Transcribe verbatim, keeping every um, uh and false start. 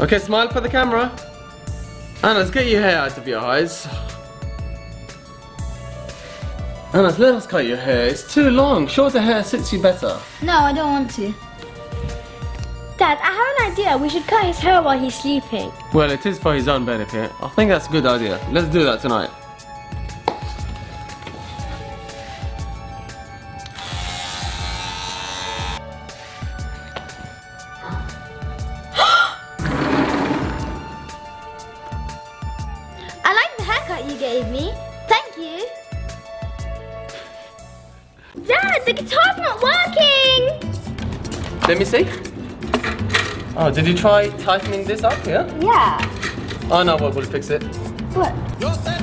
Okay, smile for the camera. Anas, get your hair out of your eyes. Anas, let us cut your hair. It's too long. Shorter hair suits you better. No, I don't want to. Dad, I have an idea. We should cut his hair while he's sleeping. Well, it is for his own benefit. I think that's a good idea. Let's do that tonight. I like the haircut you gave me. Thank you. Dad, the guitar's not working. Let me see. Oh, did you try tightening this up here? Yeah. Oh no, we'll, we'll fix it. What?